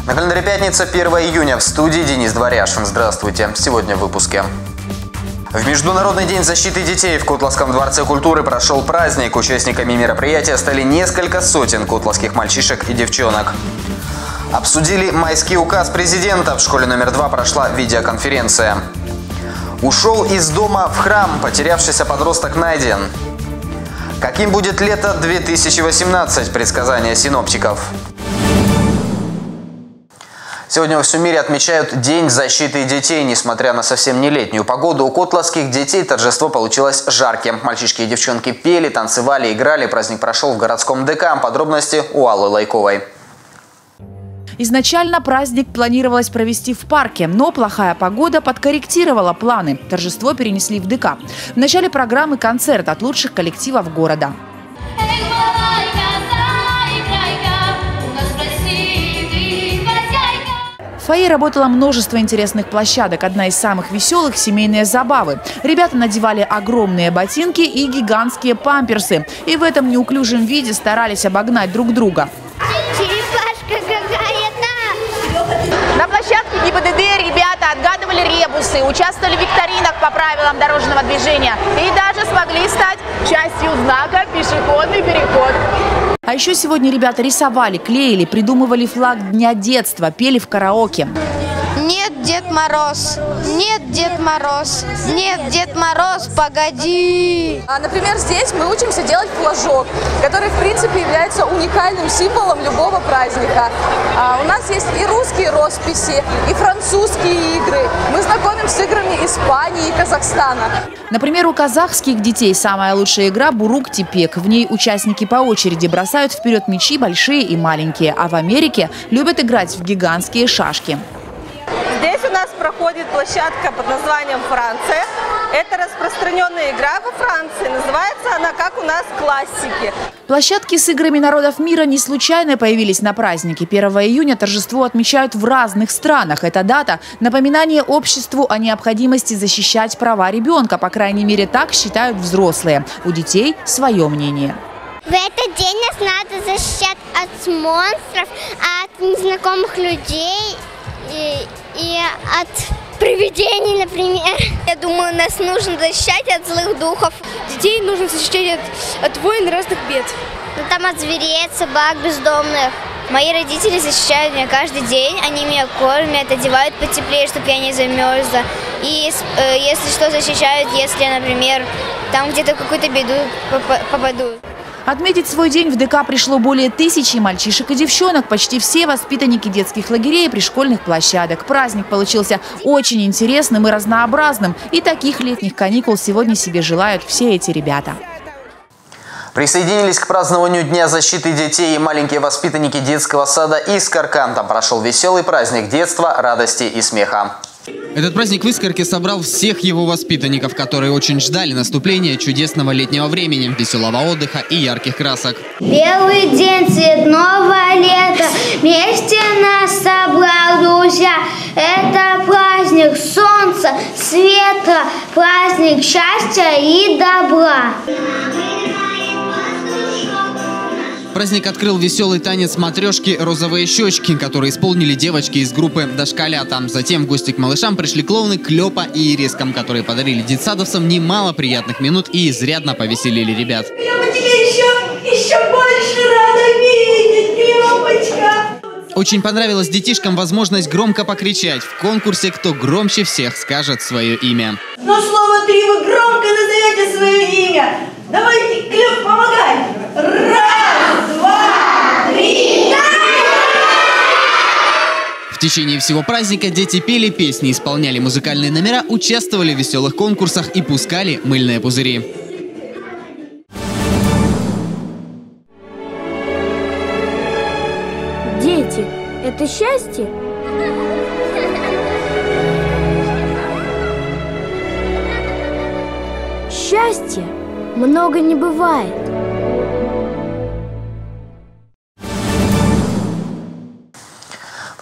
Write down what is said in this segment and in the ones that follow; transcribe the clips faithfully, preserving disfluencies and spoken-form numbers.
На календаре пятница, первое июня. В студии Денис Дворяшин. Здравствуйте. Сегодня в выпуске. В Международный день защиты детей в Котласском дворце культуры прошел праздник. Участниками мероприятия стали несколько сотен котласских мальчишек и девчонок. Обсудили майский указ президента. В школе номер два прошла видеоконференция. Ушел из дома в храм. Потерявшийся подросток найден. Каким будет лето две тысячи восемнадцать? Предсказания синоптиков. Сегодня во всем мире отмечают День защиты детей. Несмотря на совсем не летнюю погоду, у котласских детей торжество получилось жарким. Мальчишки и девчонки пели, танцевали, играли. Праздник прошел в городском ДК. Подробности у Аллы Лайковой. Изначально праздник планировалось провести в парке, но плохая погода подкорректировала планы. Торжество перенесли в ДК. В начале программы концерт от лучших коллективов города. В фойе работало множество интересных площадок. Одна из самых веселых – семейные забавы. Ребята надевали огромные ботинки и гигантские памперсы. И в этом неуклюжем виде старались обогнать друг друга. Черепашка какая-то! На площадке ГИБДД ребята отгадывали ребусы, участвовали в викторинах по правилам дорожного движения и даже смогли стать частью знака «Пешеходный переход». А еще сегодня ребята рисовали, клеили, придумывали флаг Дня детства, пели в караоке. Нет, Дед Мороз, нет, Дед Мороз, нет, Дед Мороз, погоди. А, например, здесь мы учимся делать флажок, который, в принципе, является уникальным символом любого праздника. А, у нас есть и русские росписи, и французские игры. Мы знакомим с играми Испании и Казахстана. Например, у казахских детей самая лучшая игра – Бурук-Типек. В ней участники по очереди бросают вперед мячи большие и маленькие. А в Америке любят играть в гигантские шашки. Здесь у нас проходит площадка под названием «Франция». Это распространенная игра во Франции. Называется она, как у нас, классики. Площадки с играми народов мира не случайно появились на празднике. первого июня торжество отмечают в разных странах. Эта дата – напоминание обществу о необходимости защищать права ребенка. По крайней мере, так считают взрослые. У детей свое мнение. В этот день нас надо защищать от монстров, от незнакомых людей и, и от привидений, например. Я думаю, нас нужно защищать от злых духов. Детей нужно защищать от, от войн разных бед. Ну, там от зверей, от собак бездомных. Мои родители защищают меня каждый день. Они меня кормят, одевают потеплее, чтобы я не замерзла. И э, если что, защищают, если, например, там где-то в какую-то беду попаду. Отметить свой день в ДК пришло более тысячи мальчишек и девчонок. Почти все воспитанники детских лагерей и пришкольных площадок. Праздник получился очень интересным и разнообразным. И таких летних каникул сегодня себе желают все эти ребята. Присоединились к празднованию Дня защиты детей и маленькие воспитанники детского сада «Искорка». Там прошел веселый праздник детства, радости и смеха. Этот праздник в Искорке собрал всех его воспитанников, которые очень ждали наступления чудесного летнего времени, веселого отдыха и ярких красок. Белый день цветного лета вместе нас собрал, друзья. Это праздник солнца, света, праздник счастья и добра. Праздник открыл веселый танец матрешки «Розовые щечки», которые исполнили девочки из группы «Дошколята». Затем в гости к малышам пришли клоуны Клёпа и Ирискам, которые подарили детсадовцам немало приятных минут и изрядно повеселили ребят. Клёпа теперь еще, еще больше рада видеть, Клёпочка! Очень понравилась детишкам возможность громко покричать в конкурсе «Кто громче всех скажет свое имя». Но слово три вы громко назовете свое имя. Давайте, Клёп, помогай! Раз, два, три! В течение всего праздника дети пели песни, исполняли музыкальные номера, участвовали в веселых конкурсах и пускали мыльные пузыри. Дети – это счастье? Счастья много не бывает.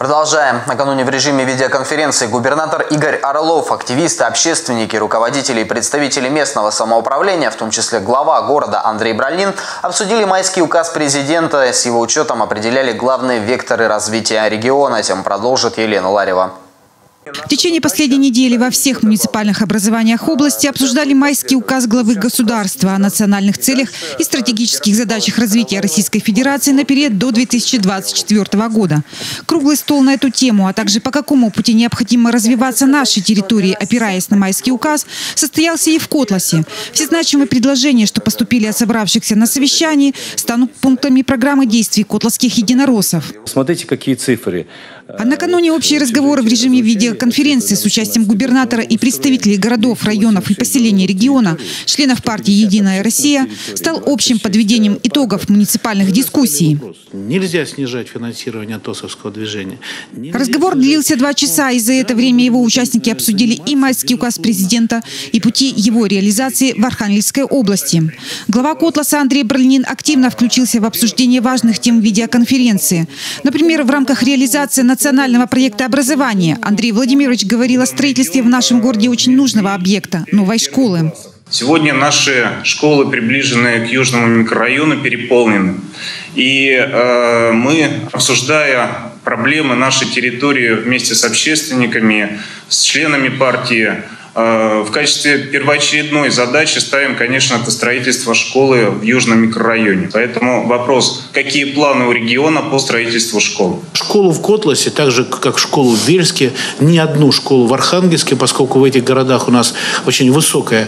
Продолжаем. Накануне в режиме видеоконференции губернатор Игорь Орлов, активисты, общественники, руководители и представители местного самоуправления, в том числе глава города Андрей Бральнин, обсудили майский указ президента. С его учетом определяли главные векторы развития региона. Тем продолжит Елена Ларева. В течение последней недели во всех муниципальных образованиях области обсуждали майский указ главы государства о национальных целях и стратегических задачах развития Российской Федерации на период до две тысячи двадцать четвёртого года. Круглый стол на эту тему, а также по какому пути необходимо развиваться нашей территории, опираясь на майский указ, состоялся и в Котласе. Все значимые предложения, что поступили от собравшихся на совещании, станут пунктами программы действий котласских единороссов. Смотрите, какие цифры. А накануне общие разговоры в режиме видеоконференции с участием губернатора и представителей городов, районов и поселений региона, членов партии «Единая Россия», стал общим подведением итогов муниципальных дискуссий. Нельзя снижать финансирование ТОСовского движения. Нельзя Разговор длился два часа, и за это время его участники обсудили и майский указ президента, и пути его реализации в Архангельской области. Глава Котласа Андрей Бральнин активно включился в обсуждение важных тем видеоконференции. Например, в рамках реализации национального проекта образования Андрей Владимирович говорил о строительстве в нашем городе очень нужного объекта – новой школы. Сегодня наши школы, приближенные к южному микрорайону, переполнены. И э, мы, обсуждая проблемы нашей территории вместе с общественниками, с членами партии, в качестве первоочередной задачи ставим, конечно, это строительство школы в южном микрорайоне. Поэтому вопрос, какие планы у региона по строительству школ? Школу в Котласе, так же как школу в Вельске, ни одну школу в Архангельске, поскольку в этих городах у нас очень высокая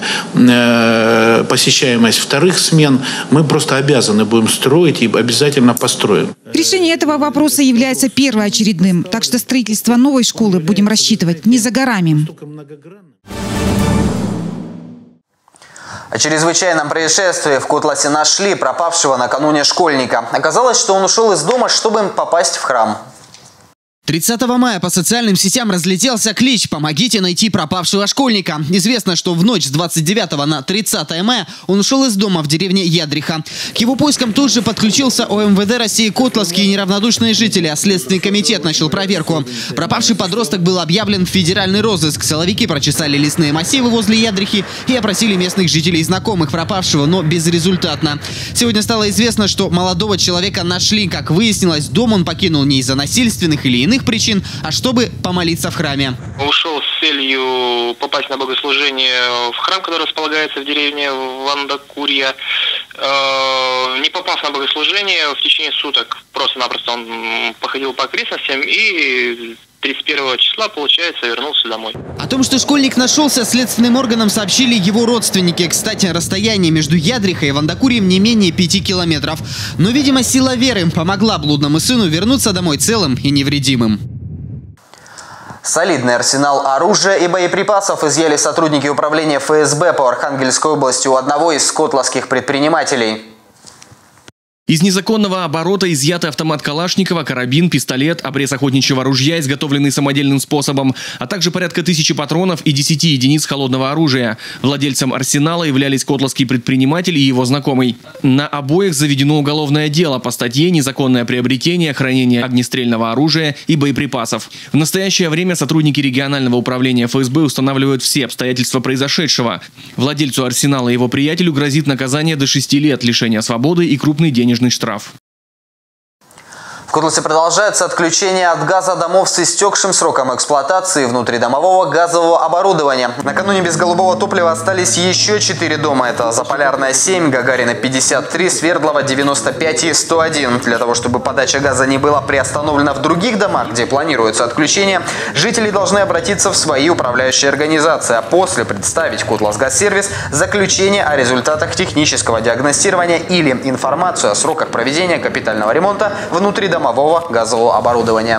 э, посещаемость вторых смен, мы просто обязаны будем строить и обязательно построим. Решение этого вопроса является первоочередным, так что строительство новой школы будем рассчитывать не за горами. О чрезвычайном происшествии в Котласе нашли пропавшего накануне школьника. Оказалось, что он ушел из дома, чтобы попасть в храм. тридцатого мая по социальным сетям разлетелся клич «Помогите найти пропавшего школьника». Известно, что в ночь с двадцать девятого на тридцатое мая он ушел из дома в деревне Ядриха. К его поискам тут же подключился О Эм Вэ Дэ России Котласки и неравнодушные жители, а Следственный комитет начал проверку. Пропавший подросток был объявлен в федеральный розыск. Силовики прочесали лесные массивы возле Ядрихи и опросили местных жителей и знакомых пропавшего, но безрезультатно. Сегодня стало известно, что молодого человека нашли. Как выяснилось, дом он покинул не из-за насильственных или иных причин, а чтобы помолиться в храме. Ушел с целью попасть на богослужение в храм, который располагается в деревне Вандакурья. Не попав на богослужение, в течение суток просто-напросто он походил по окрестностям и тридцать первого числа, получается, вернулся домой. О том, что школьник нашелся, следственным органам сообщили его родственники. Кстати, расстояние между Ядрихой и Вандакурьем не менее пяти километров. Но, видимо, сила веры помогла блудному сыну вернуться домой целым и невредимым. Солидный арсенал оружия и боеприпасов изъяли сотрудники управления Эф Эс Бэ по Архангельской области у одного из котласских предпринимателей. Из незаконного оборота изъяты автомат Калашникова, карабин, пистолет, обрез охотничьего ружья, изготовленный самодельным способом, а также порядка тысячи патронов и десяти единиц холодного оружия. Владельцем арсенала являлись котласский предприниматель и его знакомый. На обоих заведено уголовное дело по статье «Незаконное приобретение, хранение огнестрельного оружия и боеприпасов». В настоящее время сотрудники регионального управления Эф Эс Бэ устанавливают все обстоятельства произошедшего. Владельцу арсенала и его приятелю грозит наказание до шести лет лишения свободы и крупный денежный штраф. В Котласе продолжается отключение от газа домов с истекшим сроком эксплуатации внутридомового газового оборудования. Накануне без голубого топлива остались еще четыре дома. Это Заполярная семь, Гагарина пятьдесят три, Свердлова девяносто пять и сто один. Для того, чтобы подача газа не была приостановлена в других домах, где планируется отключение, жители должны обратиться в свои управляющие организации, а после представить Котласгазсервис заключение о результатах технического диагностирования или информацию о сроках проведения капитального ремонта внутридомового газового оборудования.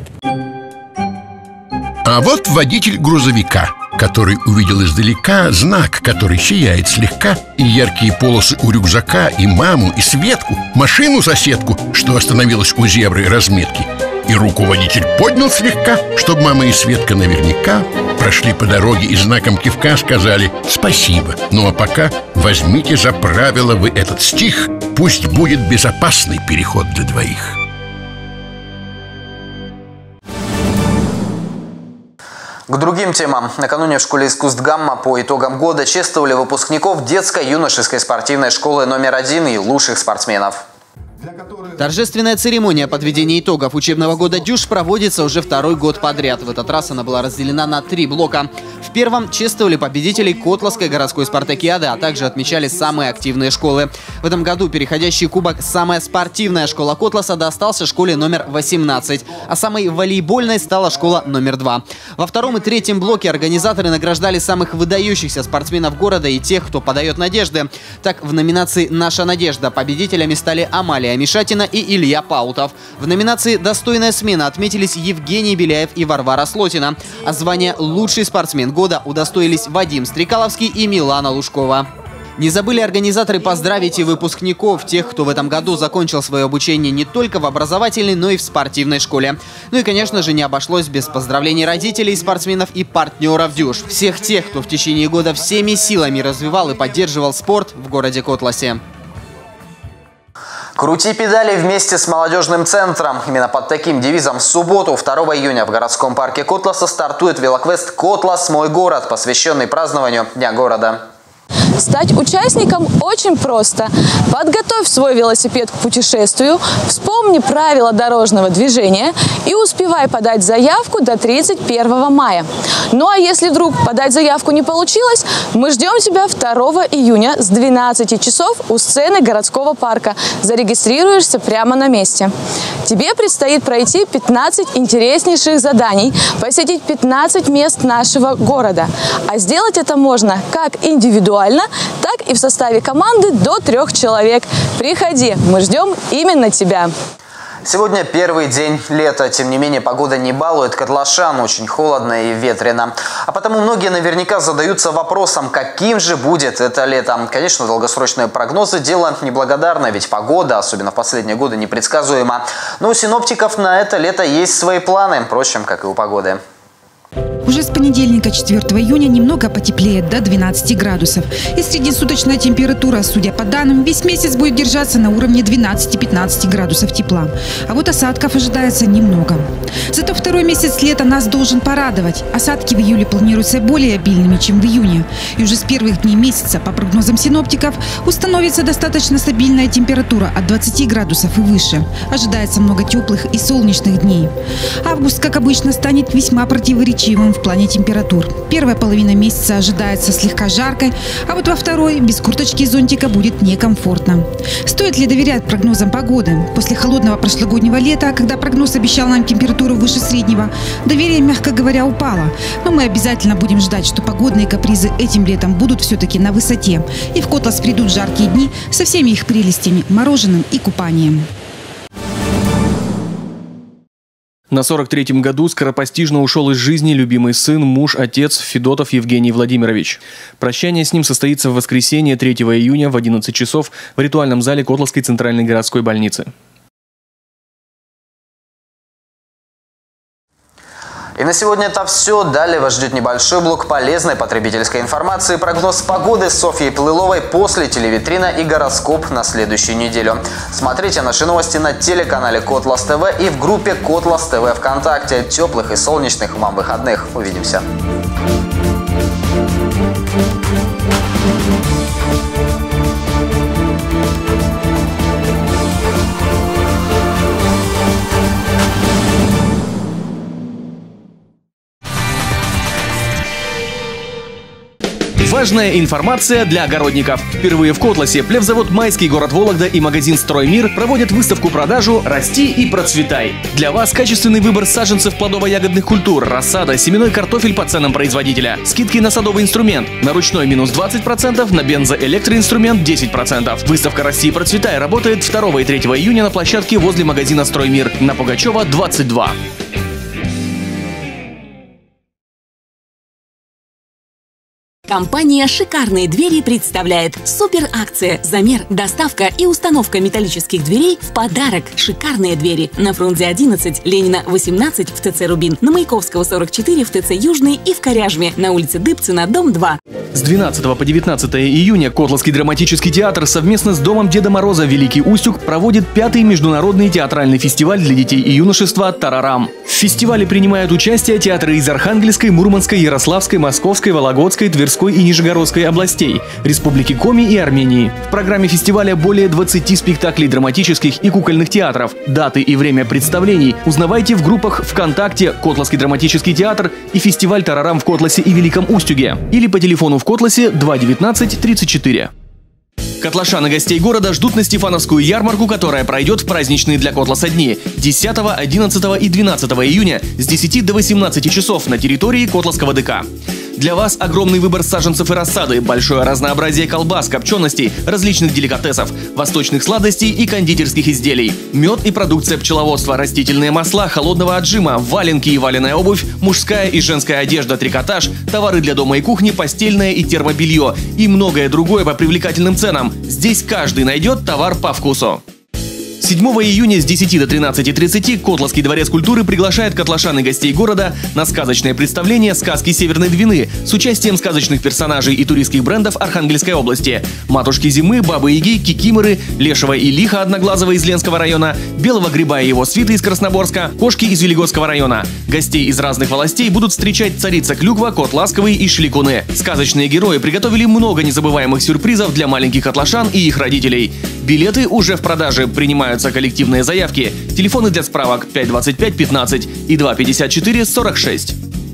А вот водитель грузовика, который увидел издалека знак, который сияет слегка, и яркие полосы у рюкзака, и маму, и Светку, машину-соседку, что остановилась у зебры разметки. И руку водитель поднял слегка, чтобы мама и Светка наверняка прошли по дороге и знаком кивка сказали «спасибо». Ну а пока возьмите за правило вы этот стих, пусть будет безопасный переход для двоих. К другим темам. Накануне в школе искусств «Гамма» по итогам года чествовали выпускников детско-юношеской спортивной школы номер один и лучших спортсменов. Торжественная церемония подведения итогов учебного года «Дюш» проводится уже второй год подряд. В этот раз она была разделена на три блока. В первом чествовали победителей Котласской городской спартакиады, а также отмечали самые активные школы. В этом году переходящий кубок «Самая спортивная школа Котласа» достался школе номер восемнадцать, а самой волейбольной стала школа номер два. Во втором и третьем блоке организаторы награждали самых выдающихся спортсменов города и тех, кто подает надежды. Так, в номинации «Наша надежда» победителями стали Амалия Мишатина и Илья Паутов. В номинации «Достойная смена» отметились Евгений Беляев и Варвара Слотина. А звание «Лучший спортсмен года» удостоились Вадим Стрекаловский и Милана Лужкова. Не забыли организаторы поздравить и выпускников, тех, кто в этом году закончил свое обучение не только в образовательной, но и в спортивной школе. Ну и, конечно же, не обошлось без поздравлений родителей спортсменов и партнеров «Дюш». Всех тех, кто в течение года всеми силами развивал и поддерживал спорт в городе Котласе. Крути педали вместе с молодежным центром. Именно под таким девизом в субботу, второго июня, в городском парке Котласа стартует велоквест «Котлас. Мой город», посвященный празднованию Дня города. Стать участником очень просто. Подготовь свой велосипед к путешествию, вспомни правила дорожного движения и успевай подать заявку до тридцать первого мая. Ну а если вдруг подать заявку не получилось, мы ждем тебя второго июня с двенадцати часов у сцены городского парка. Зарегистрируешься прямо на месте. Тебе предстоит пройти пятнадцать интереснейших заданий, посетить пятнадцать мест нашего города. А сделать это можно как индивидуально, так и в составе команды до трех человек. Приходи, мы ждем именно тебя. Сегодня первый день лета, тем не менее погода не балует котлашан, очень холодно и ветрено. А потому многие наверняка задаются вопросом, каким же будет это лето. Конечно, долгосрочные прогнозы – дело неблагодарное, ведь погода, особенно в последние годы, непредсказуема. Но у синоптиков на это лето есть свои планы, впрочем, как и у погоды. Уже с понедельника, четвёртого июня, немного потеплеет до двенадцати градусов. И среднесуточная температура, судя по данным, весь месяц будет держаться на уровне двенадцати-пятнадцати градусов тепла. А вот осадков ожидается немного. Зато второй месяц лета нас должен порадовать. Осадки в июле планируются более обильными, чем в июне. И уже с первых дней месяца, по прогнозам синоптиков, установится достаточно стабильная температура от двадцати градусов и выше. Ожидается много теплых и солнечных дней. Август, как обычно, станет весьма противоречивым в плане температур. Первая половина месяца ожидается слегка жаркой, а вот во второй без курточки и зонтика будет некомфортно. Стоит ли доверять прогнозам погоды? После холодного прошлогоднего лета, когда прогноз обещал нам температуру выше среднего, доверие, мягко говоря, упало. Но мы обязательно будем ждать, что погодные капризы этим летом будут все-таки на высоте. И в Котлас придут жаркие дни со всеми их прелестями, мороженым и купанием. На сорок третьем году скоропостижно ушел из жизни любимый сын, муж, отец Федотов Евгений Владимирович. Прощание с ним состоится в воскресенье третьего июня в одиннадцать часов в ритуальном зале Котласской центральной городской больницы. И на сегодня это все. Далее вас ждет небольшой блок полезной потребительской информации, прогноз погоды с Софьей Плыловой, после телевитрина и гороскоп на следующую неделю. Смотрите наши новости на телеканале Котлас ТВ и в группе Котлас ТВ ВКонтакте. Теплых и солнечных вам выходных. Увидимся. Важная информация для огородников. Впервые в Котласе плевзавод «Майский», город Вологда и магазин «Строймир» проводят выставку-продажу «Расти и процветай». Для вас качественный выбор саженцев плодово-ягодных культур, рассада, семенной картофель по ценам производителя, скидки на садовый инструмент, на ручной минус двадцать процентов, на бензоэлектроинструмент десять процентов. Выставка «Расти и процветай» работает второго и третьего июня на площадке возле магазина «Строймир» на Пугачева, двадцать два. Компания «Шикарные двери» представляет суперакция. Замер, доставка и установка металлических дверей в подарок. «Шикарные двери» на Фрунзе одиннадцать, Ленина восемнадцать в ТЦ «Рубин», на Маяковского сорок четыре в ТЦ «Южный» и в Коряжме, на улице Дыбцина, дом два. С двенадцатого по девятнадцатое июня Котласский драматический театр совместно с Домом Деда Мороза «Великий Устюг» проводит пятый международный театральный фестиваль для детей и юношества «Тарарам». В фестивале принимают участие театры из Архангельской, Мурманской, Ярославской, Московской, Вологодской, Тверской и Нижегородской областей, Республики Коми и Армении. В программе фестиваля более двадцати спектаклей драматических и кукольных театров. Даты и время представлений узнавайте в группах ВКонтакте «Котласский драматический театр» и фестиваль «Тарарам» в Котласе и Великом Устюге или по телефону в Котласе два девятнадцать тридцать четыре. Котлашан и гостей города ждут на Стефановскую ярмарку, которая пройдет в праздничные для Котласа дни десятого, одиннадцатого и двенадцатого июня с десяти до восемнадцати часов на территории Котласского ДК. Для вас огромный выбор саженцев и рассады, большое разнообразие колбас, копченостей, различных деликатесов, восточных сладостей и кондитерских изделий. Мед и продукция пчеловодства, растительные масла, холодного отжима, валенки и валеная обувь, мужская и женская одежда, трикотаж, товары для дома и кухни, постельное и термобелье и многое другое по привлекательным ценам. Здесь каждый найдет товар по вкусу. седьмого июня с десяти до тринадцати тридцати Котласский дворец культуры приглашает котлашан и гостей города на сказочное представление «Сказки Северной Двины» с участием сказочных персонажей и туристских брендов Архангельской области. Матушки Зимы, Бабы-Яги, Кикиморы, Лешего и Лиха Одноглазого из Ленского района, Белого Гриба и его свиты из Красноборска, Кошки из Велигорского района. Гостей из разных властей будут встречать царица Клюква, кот Ласковый и Шликуны. Сказочные герои приготовили много незабываемых сюрпризов для маленьких котлашан и их родителей. Билеты уже в продаже, принимаются коллективные заявки. Телефоны для справок пять двадцать пять пятнадцать и два пятьдесят четыре сорок шесть.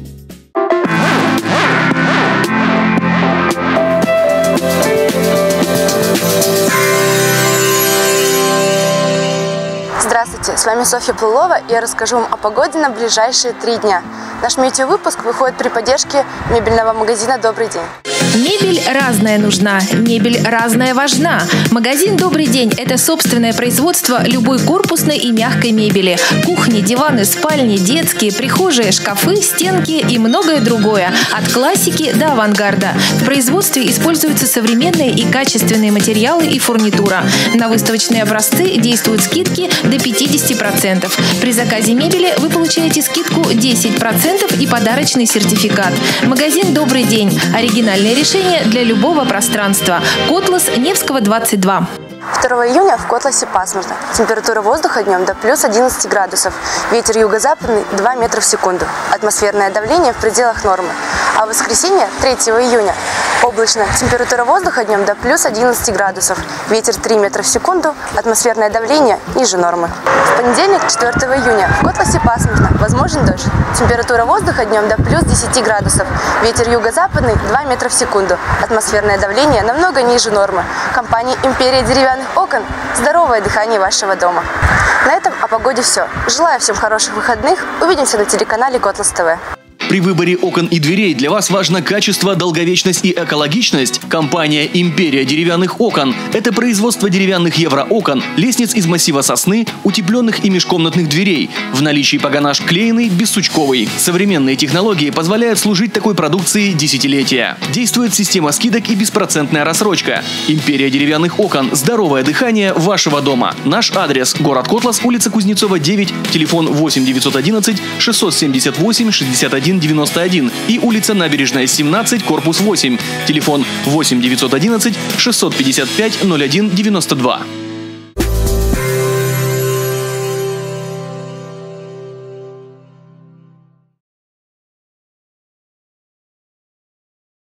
Здравствуйте, с вами Софья Плылова, и я расскажу вам о погоде на ближайшие три дня. Наш метеовыпуск выходит при поддержке мебельного магазина «Добрый день». Мебель разная нужна, мебель разная важна. Магазин «Добрый день» – это собственное производство любой корпусной и мягкой мебели. Кухни, диваны, спальни, детские, прихожие, шкафы, стенки и многое другое. От классики до авангарда. В производстве используются современные и качественные материалы и фурнитура. На выставочные образцы действуют скидки до пятидесяти процентов. При заказе мебели вы получаете скидку десять процентов и подарочный сертификат. Магазин «Добрый день» – оригинальное решение для любого пространства. Котлас, Невского, двадцать два. второго июня в Котласе пасмурно. Температура воздуха днем до плюс одиннадцати градусов. Ветер юго-западный два метра в секунду. Атмосферное давление в пределах нормы. А в воскресенье, третьего июня, облачно. Температура воздуха днем до плюс одиннадцати градусов. Ветер три метра в секунду. Атмосферное давление ниже нормы. В понедельник, четвёртого июня, в Котласе пасмурно. Возможен дождь. Температура воздуха днем до плюс десяти градусов. Ветер юго-западный два метра в секунду. Атмосферное давление намного ниже нормы. Компания «Империя деревянных окон» – здоровое дыхание вашего дома. На этом о погоде все. Желаю всем хороших выходных. Увидимся на телеканале Котлас ТВ. При выборе окон и дверей для вас важно качество, долговечность и экологичность. Компания «Империя деревянных окон» – это производство деревянных евроокон, лестниц из массива сосны, утепленных и межкомнатных дверей. В наличии погонаж клееный, бессучковый. Современные технологии позволяют служить такой продукции десятилетия. Действует система скидок и беспроцентная рассрочка. «Империя деревянных окон» – здоровое дыхание вашего дома. Наш адрес – город Котлас, улица Кузнецова, девять, телефон восемь девятьсот одиннадцать шестьсот семьдесят восемь шестьдесят один девяносто один и улица Набережная, семнадцать, корпус восемь, телефон восемь девятьсот одиннадцать шестьсот пятьдесят пять ноль один девяносто два.